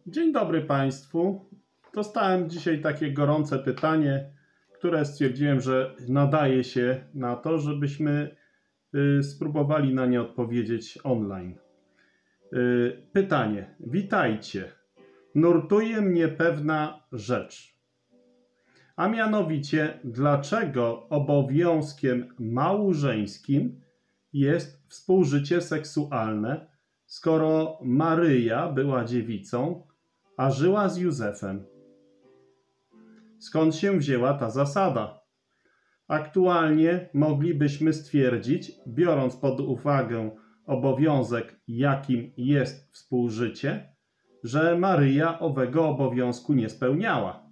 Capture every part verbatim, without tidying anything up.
Dzień dobry Państwu. Dostałem dzisiaj takie gorące pytanie, które stwierdziłem, że nadaje się na to, żebyśmy y, spróbowali na nie odpowiedzieć online. Y, pytanie. Witajcie. Nurtuje mnie pewna rzecz. A mianowicie, dlaczego obowiązkiem małżeńskim jest współżycie seksualne, skoro Maryja była dziewicą, a żyła z Józefem? Skąd się wzięła ta zasada? Aktualnie moglibyśmy stwierdzić, biorąc pod uwagę obowiązek, jakim jest współżycie, że Maryja owego obowiązku nie spełniała.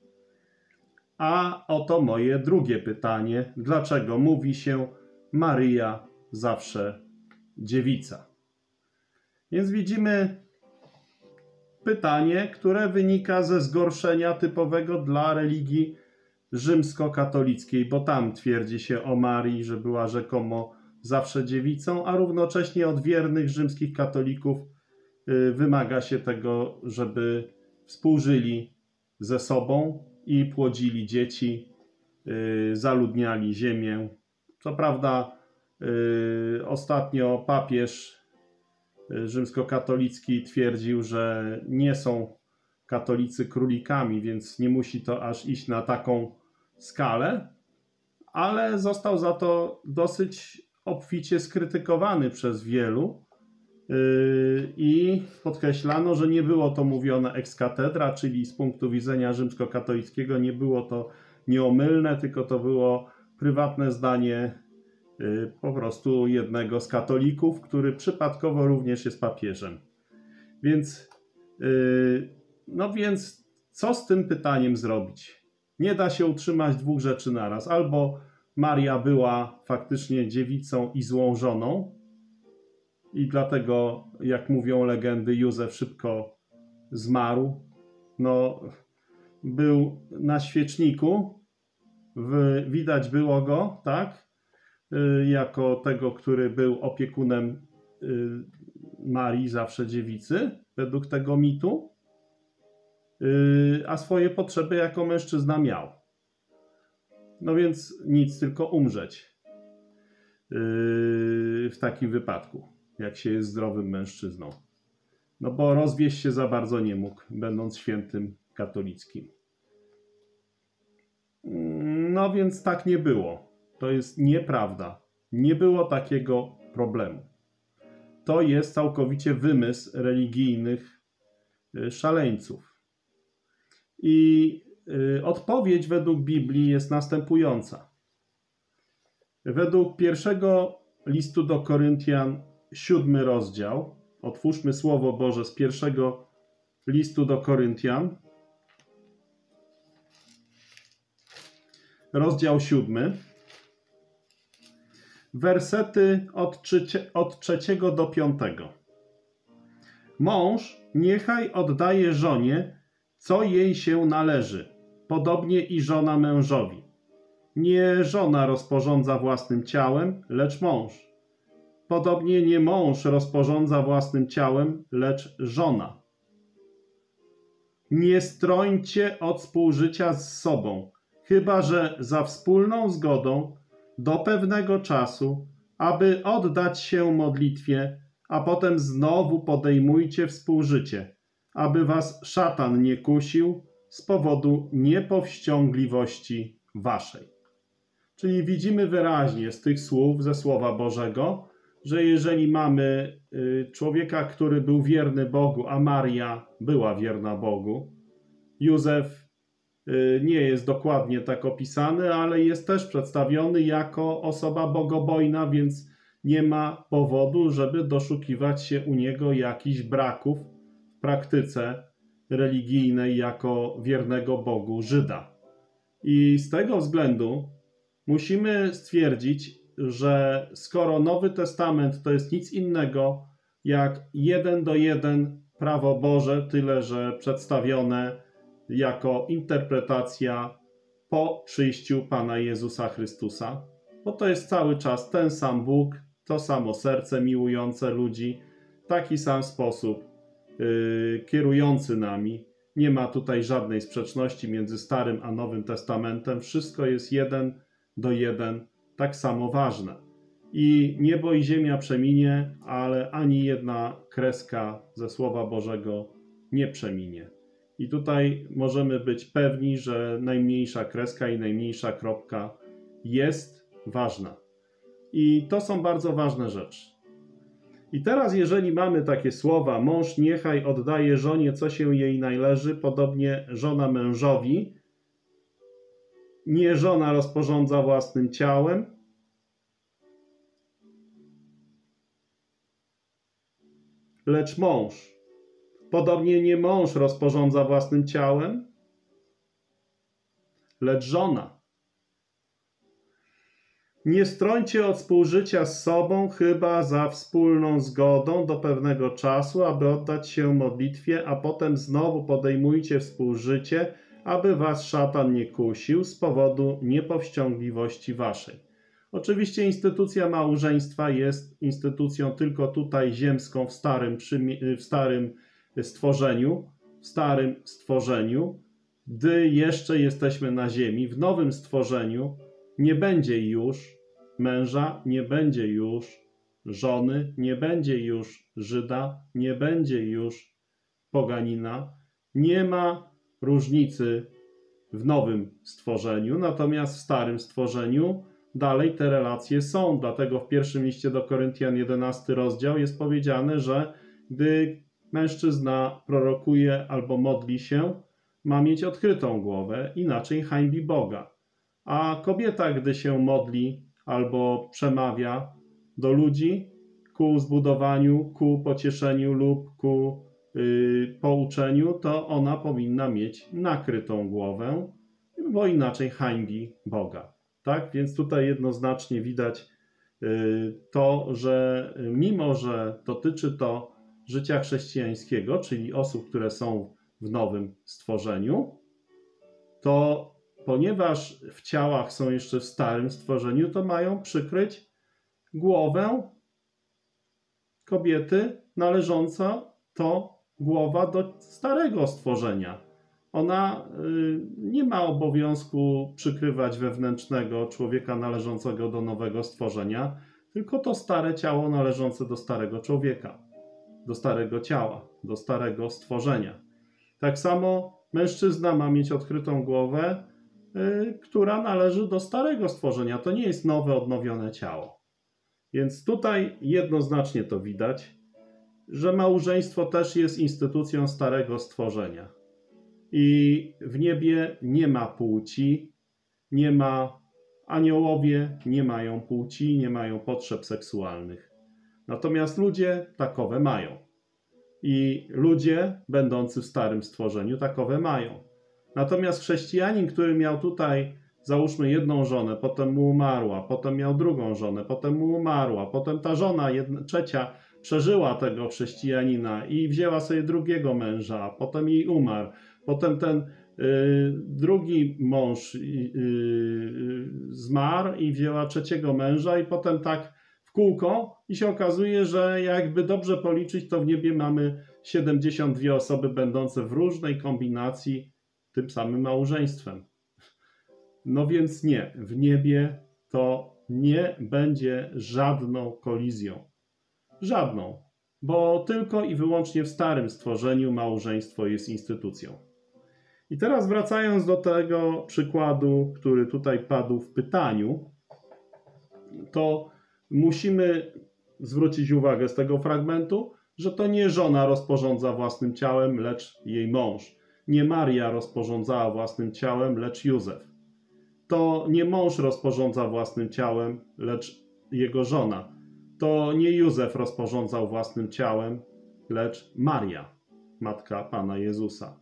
A oto moje drugie pytanie. Dlaczego mówi się Maryja zawsze dziewica? Więc widzimy pytanie, które wynika ze zgorszenia typowego dla religii rzymskokatolickiej, bo tam twierdzi się o Marii, że była rzekomo zawsze dziewicą, a równocześnie od wiernych rzymskich katolików wymaga się tego, żeby współżyli ze sobą i płodzili dzieci, zaludniali ziemię. Co prawda ostatnio papież rzymskokatolicki twierdził, że nie są katolicy królikami, więc nie musi to aż iść na taką skalę, ale został za to dosyć obficie skrytykowany przez wielu i podkreślano, że nie było to mówione ex cathedra, czyli z punktu widzenia rzymskokatolickiego nie było to nieomylne, tylko to było prywatne zdanie po prostu jednego z katolików, który przypadkowo również jest papieżem. Więc, no więc co z tym pytaniem zrobić? Nie da się utrzymać dwóch rzeczy naraz. Albo Maria była faktycznie dziewicą i złą żoną i dlatego, jak mówią legendy, Józef szybko zmarł. No, był na świeczniku, w, widać było go, tak? Jako tego, który był opiekunem Marii, zawsze dziewicy, według tego mitu, a swoje potrzeby jako mężczyzna miał. No więc nic, tylko umrzeć w takim wypadku, jak się jest zdrowym mężczyzną. No bo rozwieść się za bardzo nie mógł, będąc świętym katolickim. No więc tak nie było. To jest nieprawda. Nie było takiego problemu. To jest całkowicie wymysł religijnych szaleńców. I odpowiedź według Biblii jest następująca. Według pierwszego listu do Koryntian, siódmy rozdział, otwórzmy Słowo Boże z pierwszego listu do Koryntian, rozdział siódmy, wersety od, trzecie, od trzeciego do piątego. Mąż niechaj oddaje żonie, co jej się należy, podobnie i żona mężowi. Nie żona rozporządza własnym ciałem, lecz mąż. Podobnie nie mąż rozporządza własnym ciałem, lecz żona. Nie strońcie od współżycia z sobą, chyba że za wspólną zgodą do pewnego czasu, aby oddać się modlitwie, a potem znowu podejmujcie współżycie, aby was szatan nie kusił z powodu niepowściągliwości waszej. Czyli widzimy wyraźnie z tych słów, ze Słowa Bożego, że jeżeli mamy człowieka, który był wierny Bogu, a Maria była wierna Bogu, Józef nie jest dokładnie tak opisany, ale jest też przedstawiony jako osoba bogobojna, więc nie ma powodu, żeby doszukiwać się u niego jakichś braków w praktyce religijnej jako wiernego Bogu Żyda. I z tego względu musimy stwierdzić, że skoro Nowy Testament to jest nic innego jak jeden do jeden prawo Boże, tyle że przedstawione jako interpretacja po przyjściu Pana Jezusa Chrystusa, bo to jest cały czas ten sam Bóg, to samo serce miłujące ludzi, taki sam sposób yy, kierujący nami. Nie ma tutaj żadnej sprzeczności między Starym a Nowym Testamentem. Wszystko jest jeden do jeden, tak samo ważne. I niebo i ziemia przeminie, ale ani jedna kreska ze Słowa Bożego nie przeminie. I tutaj możemy być pewni, że najmniejsza kreska i najmniejsza kropka jest ważna. I to są bardzo ważne rzeczy. I teraz, jeżeli mamy takie słowa, mąż niechaj oddaje żonie, co się jej należy, podobnie żona mężowi, nie żona rozporządza własnym ciałem, lecz mąż. Podobnie nie mąż rozporządza własnym ciałem, lecz żona. Nie strońcie od współżycia z sobą, chyba za wspólną zgodą do pewnego czasu, aby oddać się modlitwie, a potem znowu podejmujcie współżycie, aby was szatan nie kusił z powodu niepowściągliwości waszej. Oczywiście instytucja małżeństwa jest instytucją tylko tutaj ziemską, w starym, w starym stworzeniu, w starym stworzeniu. Gdy jeszcze jesteśmy na ziemi, w nowym stworzeniu nie będzie już męża, nie będzie już żony, nie będzie już Żyda, nie będzie już poganina. Nie ma różnicy w nowym stworzeniu, natomiast w starym stworzeniu dalej te relacje są. Dlatego w pierwszym liście do Koryntian, jedenasty rozdział, jest powiedziane, że gdy mężczyzna prorokuje albo modli się, ma mieć odkrytą głowę, inaczej hańbi Boga. A kobieta, gdy się modli albo przemawia do ludzi ku zbudowaniu, ku pocieszeniu lub ku yy, pouczeniu, to ona powinna mieć nakrytą głowę, bo inaczej hańbi Boga. Tak? Więc tutaj jednoznacznie widać yy, to, że mimo, że dotyczy to życia chrześcijańskiego, czyli osób, które są w nowym stworzeniu, to ponieważ w ciałach są jeszcze w starym stworzeniu, to mają przykryć głowę kobiety należąca to głowa do starego stworzenia. Ona y, nie ma obowiązku przykrywać wewnętrznego człowieka należącego do nowego stworzenia, tylko to stare ciało należące do starego człowieka, do starego ciała, do starego stworzenia. Tak samo mężczyzna ma mieć odkrytą głowę, y, która należy do starego stworzenia. To nie jest nowe, odnowione ciało. Więc tutaj jednoznacznie to widać, że małżeństwo też jest instytucją starego stworzenia. I w niebie nie ma płci, nie ma, aniołowie nie mają płci, nie mają potrzeb seksualnych. Natomiast ludzie takowe mają. I ludzie, będący w starym stworzeniu, takowe mają. Natomiast chrześcijanin, który miał tutaj, załóżmy, jedną żonę, potem mu umarła, potem miał drugą żonę, potem mu umarła, potem ta żona, jedna, trzecia, przeżyła tego chrześcijanina i wzięła sobie drugiego męża, potem jej umarł, potem ten y, drugi mąż y, y, zmarł i wzięła trzeciego męża i potem tak w kółko i się okazuje, że jakby dobrze policzyć, to w niebie mamy siedemdziesiąt dwie osoby będące w różnej kombinacji tym samym małżeństwem. No więc nie, w niebie to nie będzie żadną kolizją. Żadną, bo tylko i wyłącznie w starym stworzeniu małżeństwo jest instytucją. I teraz wracając do tego przykładu, który tutaj padł w pytaniu, to musimy zwrócić uwagę z tego fragmentu, że to nie żona rozporządza własnym ciałem, lecz jej mąż. Nie Maria rozporządzała własnym ciałem, lecz Józef. To nie mąż rozporządza własnym ciałem, lecz jego żona. To nie Józef rozporządzał własnym ciałem, lecz Maria, matka Pana Jezusa.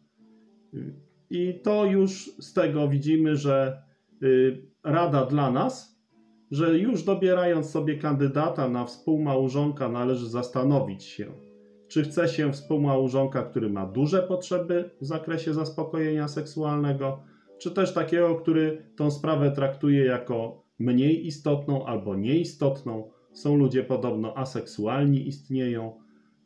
I to już z tego widzimy, że rada dla nas, że już dobierając sobie kandydata na współmałżonka, należy zastanowić się, czy chce się współmałżonka, który ma duże potrzeby w zakresie zaspokojenia seksualnego, czy też takiego, który tą sprawę traktuje jako mniej istotną albo nieistotną. Są ludzie podobno aseksualni, istnieją.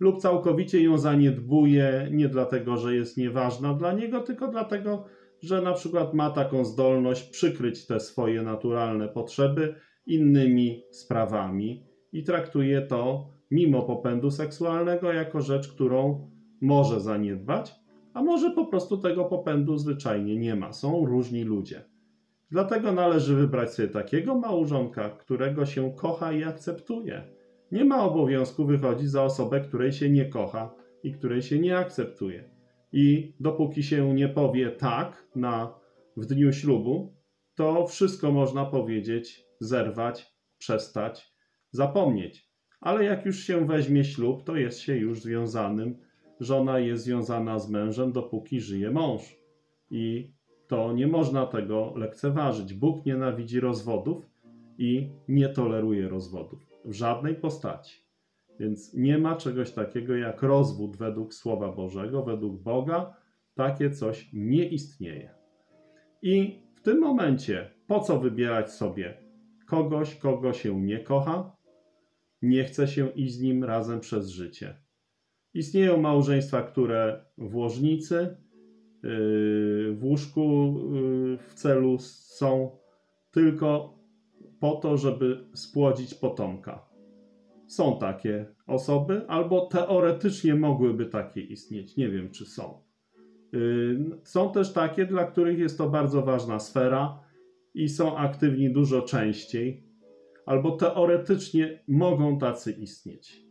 lub całkowicie ją zaniedbuje, nie dlatego, że jest nieważna dla niego, tylko dlatego, że na przykład ma taką zdolność przykryć te swoje naturalne potrzeby innymi sprawami i traktuje to mimo popędu seksualnego jako rzecz, którą może zaniedbać, a może po prostu tego popędu zwyczajnie nie ma. Są różni ludzie. Dlatego należy wybrać sobie takiego małżonka, którego się kocha i akceptuje. Nie ma obowiązku wychodzić za osobę, której się nie kocha i której się nie akceptuje. I dopóki się nie powie tak na, w dniu ślubu, to wszystko można powiedzieć, zerwać, przestać, zapomnieć. Ale jak już się weźmie ślub, to jest się już związanym. Żona jest związana z mężem, dopóki żyje mąż. I to nie można tego lekceważyć. Bóg nienawidzi rozwodów i nie toleruje rozwodów w żadnej postaci. Więc nie ma czegoś takiego jak rozwód według Słowa Bożego, według Boga. Takie coś nie istnieje. I w tym momencie po co wybierać sobie kogoś, kogo się nie kocha, nie chce się iść z nim razem przez życie? Istnieją małżeństwa, które w łożnicy, w łóżku w celu są tylko po to, żeby spłodzić potomka. Są takie osoby, albo teoretycznie mogłyby takie istnieć. Nie wiem, czy są. Są też takie, dla których jest to bardzo ważna sfera i są aktywni dużo częściej, albo teoretycznie mogą tacy istnieć.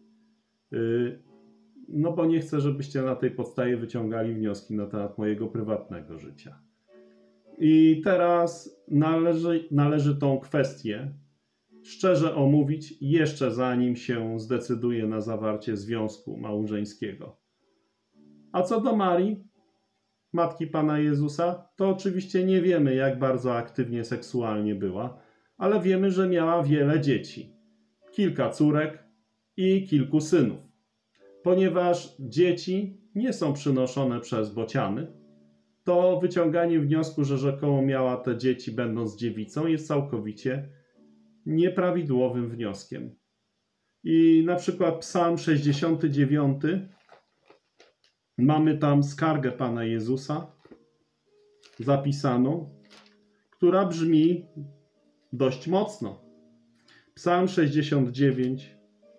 No bo nie chcę, żebyście na tej podstawie wyciągali wnioski na temat mojego prywatnego życia. I teraz należy, należy tą kwestię szczerze omówić jeszcze zanim się zdecyduje na zawarcie związku małżeńskiego. A co do Marii, matki Pana Jezusa, to oczywiście nie wiemy, jak bardzo aktywnie seksualnie była, ale wiemy, że miała wiele dzieci. Kilka córek i kilku synów. Ponieważ dzieci nie są przynoszone przez bociany, to wyciąganie wniosku, że rzekomo miała te dzieci będąc dziewicą, jest całkowicie nieprawidłowym wnioskiem. I na przykład Psalm sześćdziesiąty dziewiąty, mamy tam skargę Pana Jezusa zapisaną, która brzmi dość mocno. Psalm sześćdziesiąt dziewięć.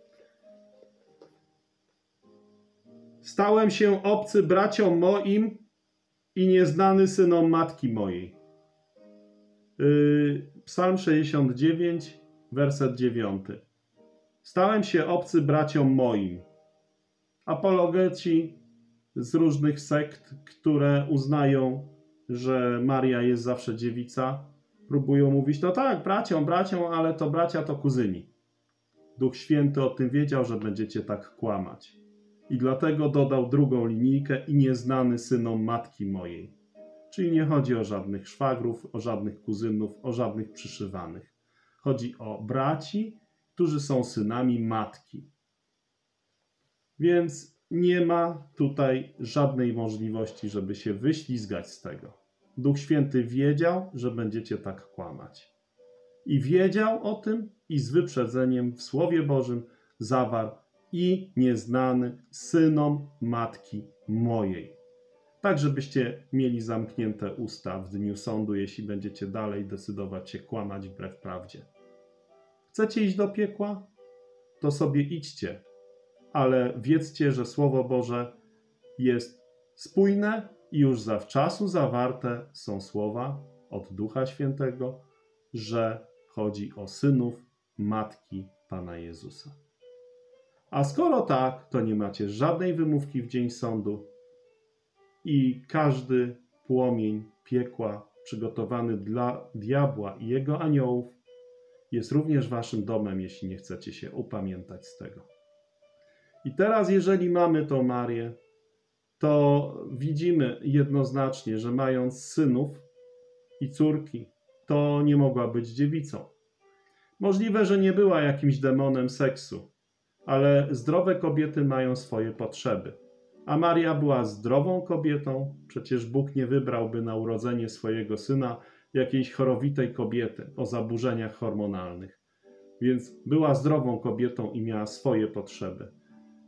Stałem się obcy braciom moim i nieznany synom matki mojej. Yy, Psalm sześćdziesiąt dziewięć, werset dziewiąty. Stałem się obcy braciom moim. Apologeci z różnych sekt, które uznają, że Maria jest zawsze dziewica, próbują mówić, no tak, braciom, braciom, ale to bracia to kuzyni. Duch Święty o tym wiedział, że będziecie tak kłamać. I dlatego dodał drugą linijkę i nieznany synom matki mojej. Czyli nie chodzi o żadnych szwagrów, o żadnych kuzynów, o żadnych przyszywanych. Chodzi o braci, którzy są synami matki. Więc nie ma tutaj żadnej możliwości, żeby się wyślizgać z tego. Duch Święty wiedział, że będziecie tak kłamać. I wiedział o tym i z wyprzedzeniem w Słowie Bożym zawarł i nieznany synom matki mojej. Tak, żebyście mieli zamknięte usta w dniu sądu, jeśli będziecie dalej decydować się kłamać wbrew prawdzie. Chcecie iść do piekła? To sobie idźcie, ale wiedzcie, że Słowo Boże jest spójne i już zawczasu zawarte są słowa od Ducha Świętego, że chodzi o synów matki Pana Jezusa. A skoro tak, to nie macie żadnej wymówki w dzień sądu i każdy płomień piekła przygotowany dla diabła i jego aniołów jest również waszym domem, jeśli nie chcecie się upamiętać z tego. I teraz, jeżeli mamy tą Marię, to widzimy jednoznacznie, że mając synów i córki, to nie mogła być dziewicą. Możliwe, że nie była jakimś demonem seksu, ale zdrowe kobiety mają swoje potrzeby. A Maria była zdrową kobietą, przecież Bóg nie wybrałby na urodzenie swojego syna jakiejś chorowitej kobiety o zaburzeniach hormonalnych. Więc była zdrową kobietą i miała swoje potrzeby.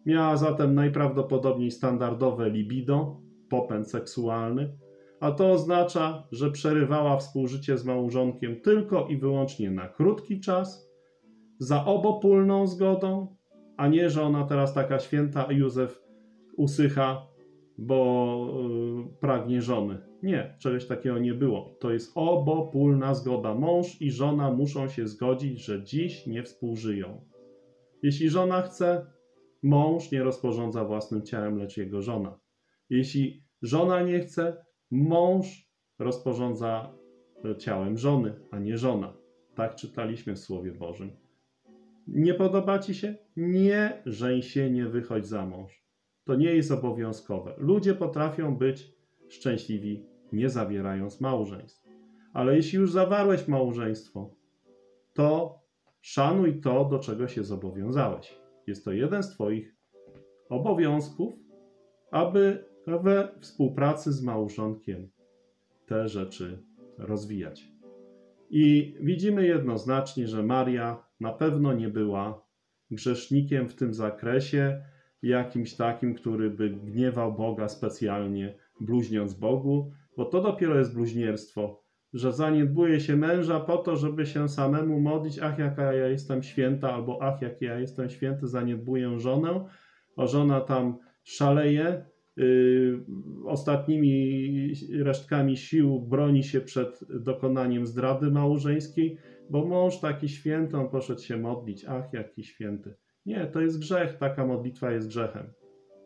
Miała zatem najprawdopodobniej standardowe libido, popęd seksualny, a to oznacza, że przerywała współżycie z małżonkiem tylko i wyłącznie na krótki czas, za obopólną zgodą, a nie, że ona teraz taka święta, a Józef usycha, bo yy, pragnie żony. Nie, czegoś takiego nie było. To jest obopólna zgoda. Mąż i żona muszą się zgodzić, że dziś nie współżyją. Jeśli żona chce, mąż nie rozporządza własnym ciałem, lecz jego żona. Jeśli żona nie chce, mąż rozporządza ciałem żony, a nie żona. Tak czytaliśmy w Słowie Bożym. Nie podoba ci się? Nie żeń się, nie wychodź za mąż. To nie jest obowiązkowe. Ludzie potrafią być szczęśliwi, nie zawierając małżeństw. Ale jeśli już zawarłeś małżeństwo, to szanuj to, do czego się zobowiązałeś. Jest to jeden z twoich obowiązków, aby we współpracy z małżonkiem te rzeczy rozwijać. I widzimy jednoznacznie, że Maria na pewno nie była grzesznikiem w tym zakresie, jakimś takim, który by gniewał Boga specjalnie, bluźniąc Bogu, bo to dopiero jest bluźnierstwo, że zaniedbuje się męża po to, żeby się samemu modlić, ach jaka ja jestem święta, albo ach jak ja jestem święty, zaniedbuję żonę, a żona tam szaleje, yy, ostatnimi resztkami sił broni się przed dokonaniem zdrady małżeńskiej, bo mąż taki święty, on poszedł się modlić, ach jaki święty. Nie, to jest grzech, taka modlitwa jest grzechem.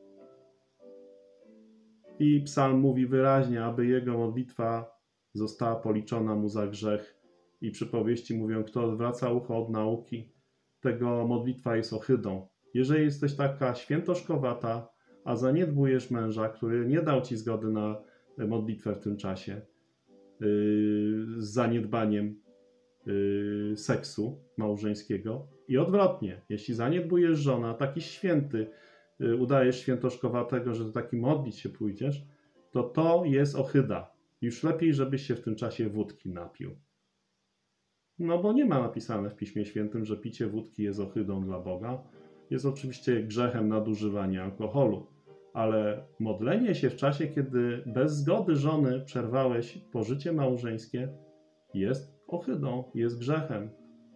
I psalm mówi wyraźnie, aby jego modlitwa została policzona mu za grzech. I przypowieści mówią, kto odwraca ucho od nauki, tego modlitwa jest ohydą. Jeżeli jesteś taka świętoszkowata, a zaniedbujesz męża, który nie dał ci zgody na modlitwę w tym czasie, yy, z zaniedbaniem yy, seksu małżeńskiego, i odwrotnie, jeśli zaniedbujesz żonę, taki święty, yy, udajesz świętoszkowatego, że do taki modlić się pójdziesz, to to jest ohyda. Już lepiej, żebyś się w tym czasie wódki napił. No bo nie ma napisane w Piśmie Świętym, że picie wódki jest ohydą dla Boga. Jest oczywiście grzechem nadużywania alkoholu, ale modlenie się w czasie, kiedy bez zgody żony przerwałeś pożycie małżeńskie, jest ohydą, jest grzechem.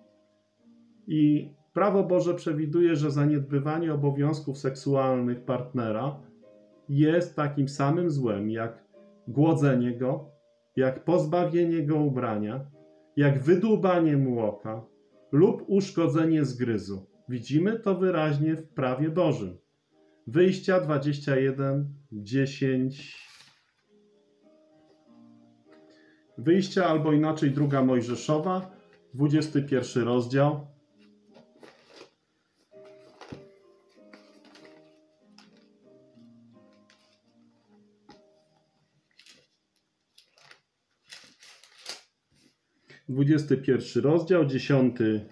I prawo Boże przewiduje, że zaniedbywanie obowiązków seksualnych partnera jest takim samym złem, jak głodzenie go, jak pozbawienie go ubrania, jak wydłubanie mu oka lub uszkodzenie zgryzu. Widzimy to wyraźnie w prawie Bożym. Wyjścia dwadzieścia jeden, dziesięć. Wyjścia, albo inaczej druga Mojżeszowa, dwudziesty pierwszy rozdział. dwudziesty pierwszy rozdział, dziesiąty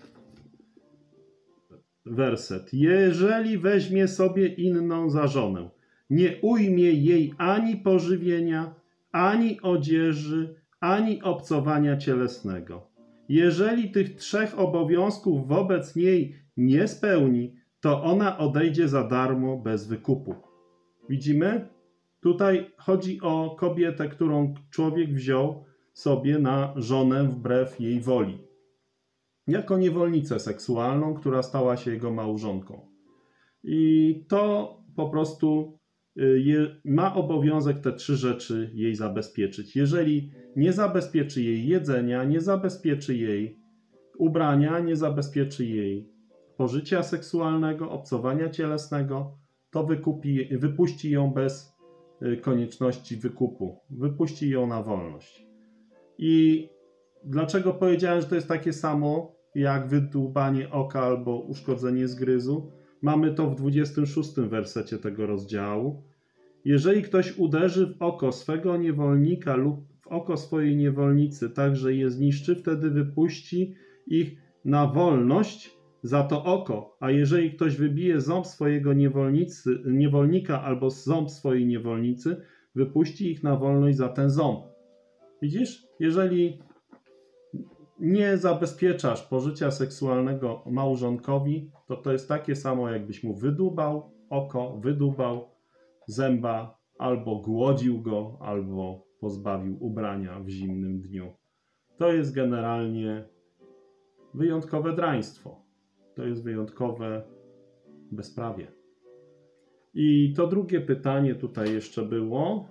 werset. Jeżeli weźmie sobie inną za żonę, nie ujmie jej ani pożywienia, ani odzieży, ani obcowania cielesnego. Jeżeli tych trzech obowiązków wobec niej nie spełni, to ona odejdzie za darmo bez wykupu. Widzimy? Tutaj chodzi o kobietę, którą człowiek wziął sobie na żonę wbrew jej woli. Jako niewolnicę seksualną, która stała się jego małżonką. I to po prostu je, ma obowiązek te trzy rzeczy jej zabezpieczyć. Jeżeli nie zabezpieczy jej jedzenia, nie zabezpieczy jej ubrania, nie zabezpieczy jej pożycia seksualnego, obcowania cielesnego, to wykupi, wypuści ją bez konieczności wykupu. Wypuści ją na wolność. I dlaczego powiedziałem, że to jest takie samo jak wydłubanie oka albo uszkodzenie zgryzu? Mamy to w dwudziestym szóstym wersecie tego rozdziału. Jeżeli ktoś uderzy w oko swego niewolnika lub w oko swojej niewolnicy, tak że je zniszczy, wtedy wypuści ich na wolność za to oko. A jeżeli ktoś wybije ząb swojego niewolnicy, niewolnika albo ząb swojej niewolnicy, wypuści ich na wolność za ten ząb. Widzisz? Jeżeli nie zabezpieczasz pożycia seksualnego małżonkowi, to to jest takie samo, jakbyś mu wydłubał oko, wydubał zęba, albo głodził go, albo pozbawił ubrania w zimnym dniu. To jest generalnie wyjątkowe draństwo. To jest wyjątkowe bezprawie. I to drugie pytanie tutaj jeszcze było.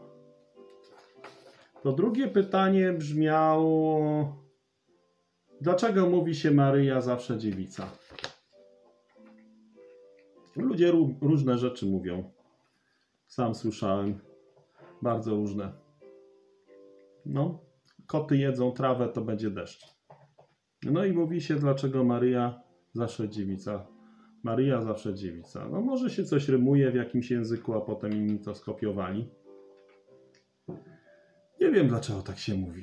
To drugie pytanie brzmiało: dlaczego mówi się Maryja zawsze dziewica? Ludzie różne rzeczy mówią. Sam słyszałem. Bardzo różne. No, koty jedzą trawę, to będzie deszcz. No i mówi się, dlaczego Maryja zawsze dziewica. Maryja zawsze dziewica. No może się coś rymuje w jakimś języku, a potem inni to skopiowali. Nie wiem, dlaczego tak się mówi.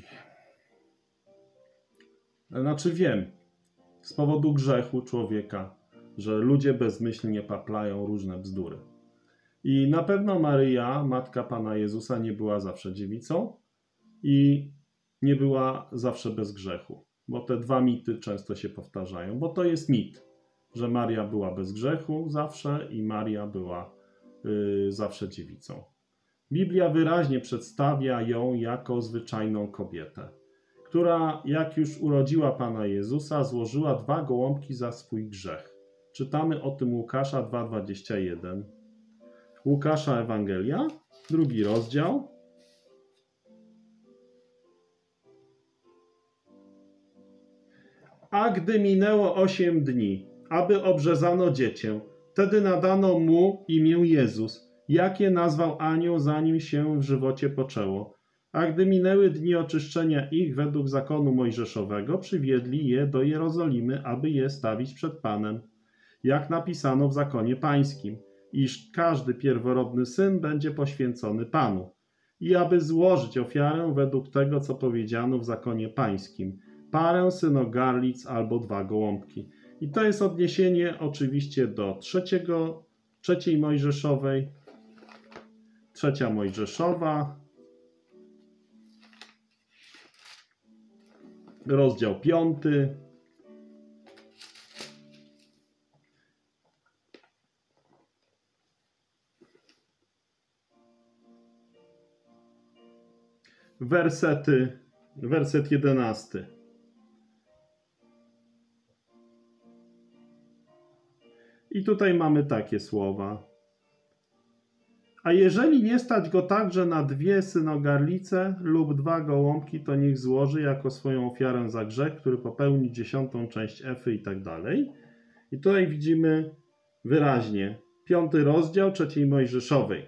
Znaczy wiem. Z powodu grzechu człowieka, że ludzie bezmyślnie paplają różne bzdury. I na pewno Maryja, matka Pana Jezusa, nie była zawsze dziewicą i nie była zawsze bez grzechu. Bo te dwa mity często się powtarzają. Bo to jest mit, że Maria była bez grzechu zawsze i Maria była yy, zawsze dziewicą. Biblia wyraźnie przedstawia ją jako zwyczajną kobietę, która jak już urodziła Pana Jezusa, złożyła dwa gołąbki za swój grzech. Czytamy o tym Łukasza dwa dwadzieścia jeden. Łukasza Ewangelia, drugi rozdział. A gdy minęło osiem dni, aby obrzezano dziecię, wtedy nadano mu imię Jezus, jakie nazwał anioł, zanim się w żywocie poczęło. A gdy minęły dni oczyszczenia ich według zakonu mojżeszowego, przywiedli je do Jerozolimy, aby je stawić przed Panem, jak napisano w zakonie pańskim, iż każdy pierworodny syn będzie poświęcony Panu, i aby złożyć ofiarę według tego, co powiedziano w zakonie pańskim, parę synogarlic albo dwa gołąbki. I to jest odniesienie oczywiście do trzeciego, trzeciej Mojżeszowej, trzecia Mojżeszowa, rozdział piąty. Wersety, werset jedenasty. I tutaj mamy takie słowa. A jeżeli nie stać go także na dwie synogarlice lub dwa gołąbki, to niech złoży jako swoją ofiarę za grzech, który popełni dziesiątą część efy i tak dalej. I tutaj widzimy wyraźnie piąty rozdział trzeciej Mojżeszowej.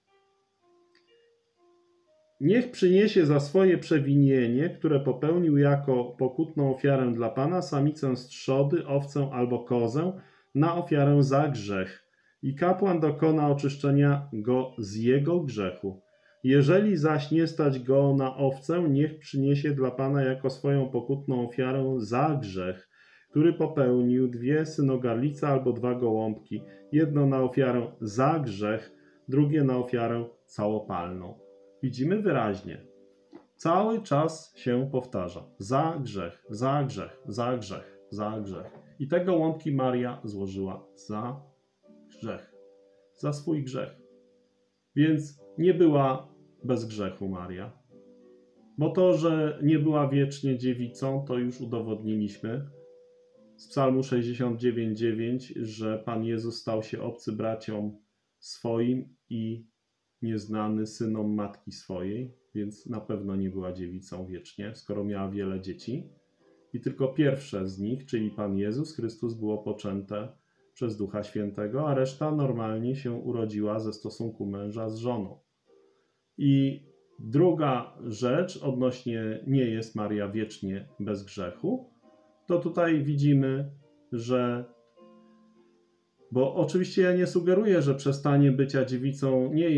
Niech przyniesie za swoje przewinienie, które popełnił jako pokutną ofiarę dla Pana, samicę z trzody, owcę albo kozę na ofiarę za grzech. I kapłan dokona oczyszczenia go z jego grzechu. Jeżeli zaś nie stać go na owcę, niech przyniesie dla Pana jako swoją pokutną ofiarę za grzech, który popełnił dwie synogarlice albo dwa gołąbki, jedno na ofiarę za grzech, drugie na ofiarę całopalną. Widzimy wyraźnie. Cały czas się powtarza. Za grzech, za grzech, za grzech, za grzech. I te gołąbki Maria złożyła za grzech. Za swój grzech. Więc nie była bez grzechu Maria. Bo to, że nie była wiecznie dziewicą, to już udowodniliśmy z Psalmu sześćdziesiąt dziewięć dziewięć, że Pan Jezus stał się obcy braciom swoim i nieznany synom matki swojej, więc na pewno nie była dziewicą wiecznie, skoro miała wiele dzieci. I tylko pierwsze z nich, czyli Pan Jezus Chrystus, było poczęte przez Ducha Świętego, a reszta normalnie się urodziła ze stosunku męża z żoną. I druga rzecz odnośnie nie jest Maria wiecznie bez grzechu, to tutaj widzimy, że bo oczywiście ja nie sugeruję, że przestanie bycia dziewicą nie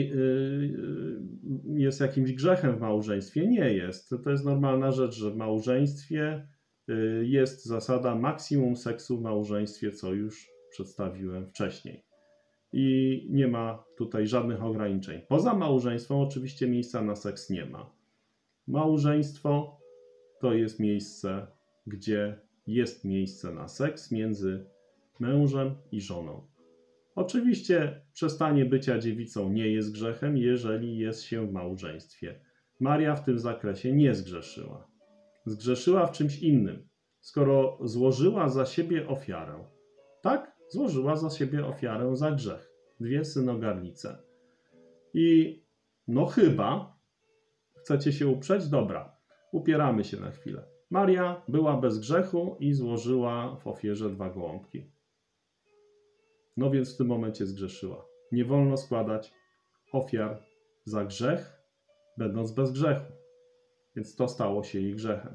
jest jakimś grzechem w małżeństwie. Nie jest. To jest normalna rzecz, że w małżeństwie jest zasada maksimum seksu w małżeństwie, co już przedstawiłem wcześniej. I nie ma tutaj żadnych ograniczeń. Poza małżeństwem oczywiście miejsca na seks nie ma. Małżeństwo to jest miejsce, gdzie jest miejsce na seks między mężem i żoną. Oczywiście przestanie bycia dziewicą nie jest grzechem, jeżeli jest się w małżeństwie. Maria w tym zakresie nie zgrzeszyła. Zgrzeszyła w czymś innym. Skoro złożyła za siebie ofiarę, tak? Złożyła za siebie ofiarę za grzech. Dwie synogarlice. I no chyba chcecie się uprzeć? Dobra, upieramy się na chwilę. Maria była bez grzechu i złożyła w ofierze dwa gołąbki. No więc w tym momencie zgrzeszyła. Nie wolno składać ofiar za grzech, będąc bez grzechu. Więc to stało się jej grzechem.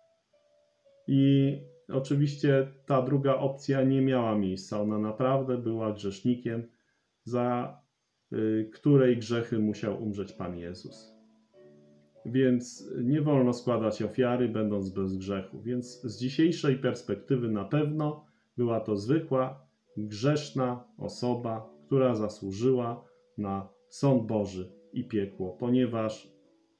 I oczywiście ta druga opcja nie miała miejsca. Ona naprawdę była grzesznikiem, za y, której grzechy musiał umrzeć Pan Jezus. Więc nie wolno składać ofiary, będąc bez grzechu. Więc z dzisiejszej perspektywy na pewno była to zwykła, grzeszna osoba, która zasłużyła na sąd Boży i piekło, ponieważ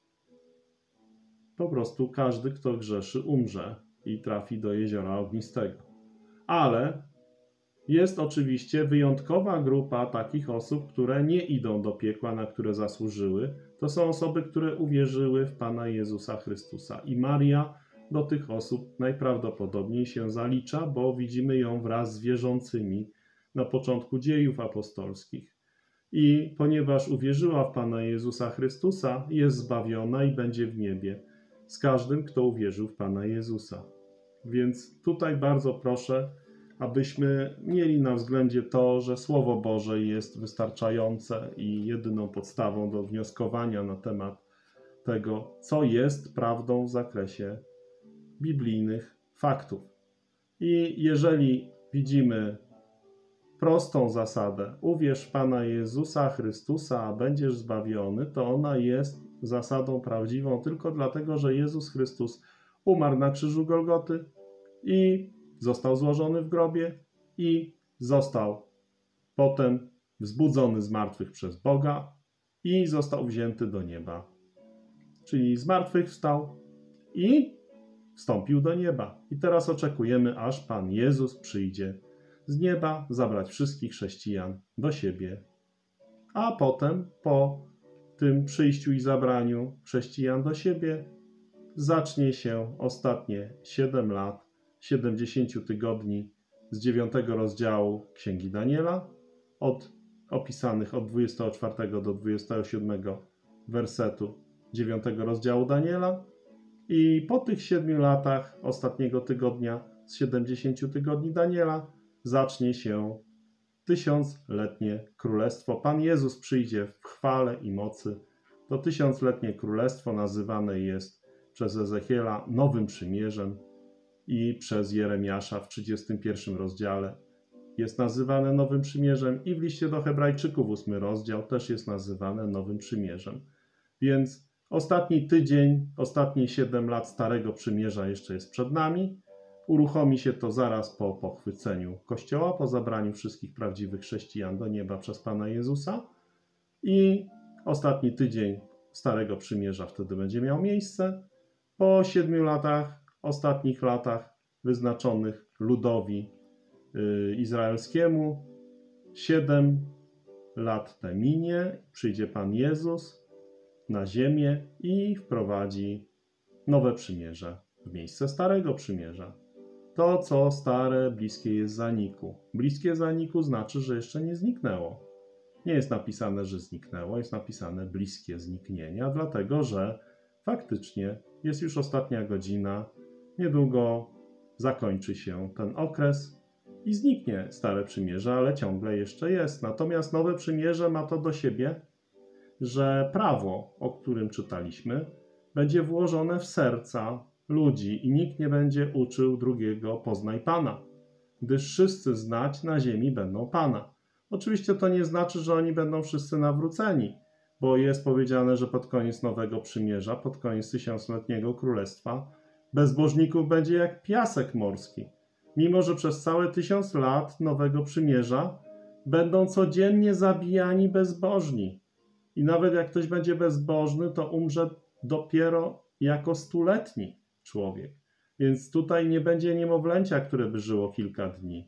po prostu każdy, kto grzeszy, umrze i trafi do jeziora ognistego. Ale jest oczywiście wyjątkowa grupa takich osób, które nie idą do piekła, na które zasłużyły. To są osoby, które uwierzyły w Pana Jezusa Chrystusa. I Maria do tych osób najprawdopodobniej się zalicza, bo widzimy ją wraz z wierzącymi na początku dziejów apostolskich. I ponieważ uwierzyła w Pana Jezusa Chrystusa, jest zbawiona i będzie w niebie z każdym, kto uwierzył w Pana Jezusa. Więc tutaj bardzo proszę, abyśmy mieli na względzie to, że Słowo Boże jest wystarczające i jedyną podstawą do wnioskowania na temat tego, co jest prawdą w zakresie biblijnych faktów. I jeżeli widzimy prostą zasadę, uwierz w Pana Jezusa Chrystusa, a będziesz zbawiony, to ona jest zasadą prawdziwą tylko dlatego, że Jezus Chrystus umarł na krzyżu Golgoty i został złożony w grobie i został potem wzbudzony z martwych przez Boga i został wzięty do nieba. Czyli z martwych wstał i wstąpił do nieba. I teraz oczekujemy, aż Pan Jezus przyjdzie z nieba zabrać wszystkich chrześcijan do siebie. A potem po tym przyjściu i zabraniu chrześcijan do siebie zacznie się ostatnie siedem lat, siedemdziesiąt tygodni z dziewiątego rozdziału Księgi Daniela, od opisanych od dwudziestego czwartego do dwudziestego siódmego wersetu dziewiątego rozdziału Daniela. I po tych siedmiu latach ostatniego tygodnia z siedemdziesięciu tygodni Daniela zacznie się tysiącletnie królestwo. Pan Jezus przyjdzie w chwale i mocy. To tysiącletnie królestwo nazywane jest przez Ezechiela Nowym Przymierzem i przez Jeremiasza w trzydziestym pierwszym rozdziale jest nazywane Nowym Przymierzem i w liście do Hebrajczyków ósmy rozdział też jest nazywane Nowym Przymierzem. Więc ostatni tydzień, ostatnie siedem lat Starego Przymierza jeszcze jest przed nami. Uruchomi się to zaraz po pochwyceniu Kościoła, po zabraniu wszystkich prawdziwych chrześcijan do nieba przez Pana Jezusa. I ostatni tydzień Starego Przymierza wtedy będzie miał miejsce. Po siedmiu latach, ostatnich latach wyznaczonych ludowi yy, izraelskiemu, siedem lat te minie, przyjdzie Pan Jezus na ziemię i wprowadzi nowe przymierze w miejsce Starego Przymierza. To, co stare, bliskie jest zaniku. Bliskie zaniku znaczy, że jeszcze nie zniknęło. Nie jest napisane, że zniknęło, jest napisane bliskie zniknienia, dlatego że faktycznie jest już ostatnia godzina, niedługo zakończy się ten okres i zniknie Stare Przymierze, ale ciągle jeszcze jest. Natomiast Nowe Przymierze ma to do siebie, że prawo, o którym czytaliśmy, będzie włożone w serca ludzi i nikt nie będzie uczył drugiego poznaj Pana, gdyż wszyscy znać na ziemi będą Pana. Oczywiście to nie znaczy, że oni będą wszyscy nawróceni, bo jest powiedziane, że pod koniec Nowego Przymierza, pod koniec tysiącletniego królestwa, bezbożników będzie jak piasek morski. Mimo że przez całe tysiąc lat Nowego Przymierza będą codziennie zabijani bezbożni. I nawet jak ktoś będzie bezbożny, to umrze dopiero jako stuletni człowiek. Więc tutaj nie będzie niemowlęcia, które by żyło kilka dni.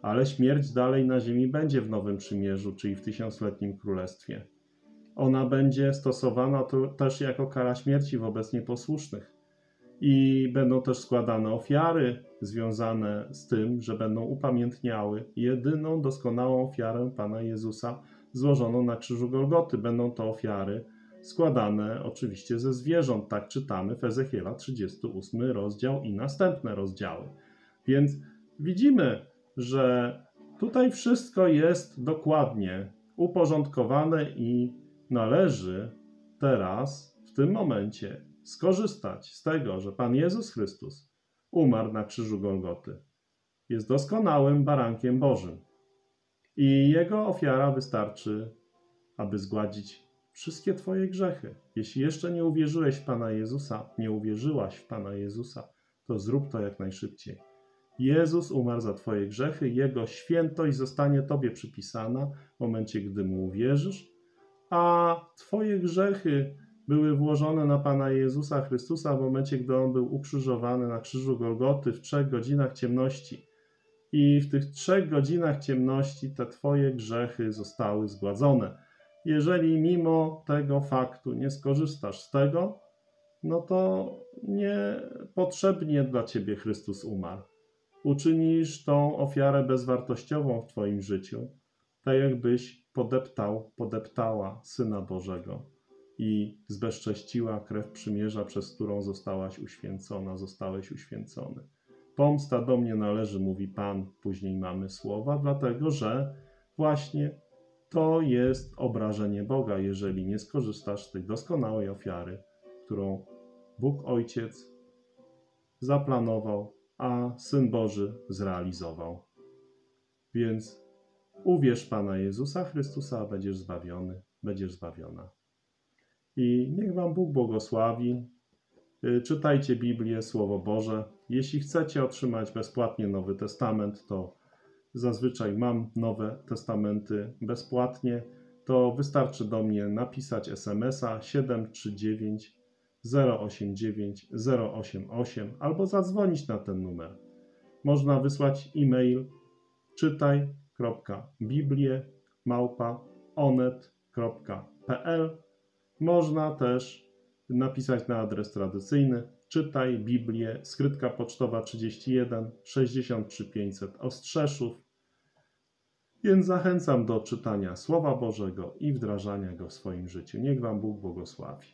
ale śmierć dalej na ziemi będzie w Nowym Przymierzu, czyli w tysiącletnim królestwie. Ona będzie stosowana to też jako kara śmierci wobec nieposłusznych. I będą też składane ofiary związane z tym, że będą upamiętniały jedyną doskonałą ofiarę Pana Jezusa złożoną na krzyżu Golgoty. Będą to ofiary składane oczywiście ze zwierząt. Tak czytamy w Ezechiela trzydziesty ósmy rozdział i następne rozdziały. Więc widzimy, że tutaj wszystko jest dokładnie uporządkowane i należy teraz, w tym momencie, skorzystać z tego, że Pan Jezus Chrystus umarł na krzyżu Golgoty. Jest doskonałym barankiem Bożym. I Jego ofiara wystarczy, aby zgładzić wszystkie Twoje grzechy. Jeśli jeszcze nie uwierzyłeś w Pana Jezusa, nie uwierzyłaś w Pana Jezusa, to zrób to jak najszybciej. Jezus umarł za Twoje grzechy, Jego świętość zostanie Tobie przypisana w momencie, gdy Mu uwierzysz, a Twoje grzechy były włożone na Pana Jezusa Chrystusa w momencie, gdy On był ukrzyżowany na krzyżu Golgoty w trzech godzinach ciemności. I w tych trzech godzinach ciemności te Twoje grzechy zostały zgładzone. Jeżeli mimo tego faktu nie skorzystasz z tego, no to niepotrzebnie dla Ciebie Chrystus umarł. Uczynisz tą ofiarę bezwartościową w Twoim życiu, tak jakbyś podeptał, podeptała Syna Bożego i zbezcześciła krew przymierza, przez którą zostałaś uświęcona, zostałeś uświęcony. Pomsta do mnie należy, mówi Pan, później mamy słowa, dlatego że właśnie to jest obrażenie Boga, jeżeli nie skorzystasz z tej doskonałej ofiary, którą Bóg Ojciec zaplanował, a Syn Boży zrealizował. Więc uwierz Pana Jezusa Chrystusa, a będziesz zbawiony, będziesz zbawiona. I niech Wam Bóg błogosławi. Czytajcie Biblię, Słowo Boże. Jeśli chcecie otrzymać bezpłatnie Nowy Testament, to zazwyczaj mam Nowe Testamenty bezpłatnie, to wystarczy do mnie napisać es em es a siedem trzy dziewięć zero osiem dziewięć zero osiem osiem albo zadzwonić na ten numer. Można wysłać e-mail czytaj kropka biblię małpa onet kropka pe el. Można też napisać na adres tradycyjny czytaj Biblię, skrytka pocztowa trzydzieści jeden sześćdziesiąt trzy pięćset Ostrzeszów. Więc zachęcam do czytania Słowa Bożego i wdrażania go w swoim życiu. Niech Wam Bóg błogosławi.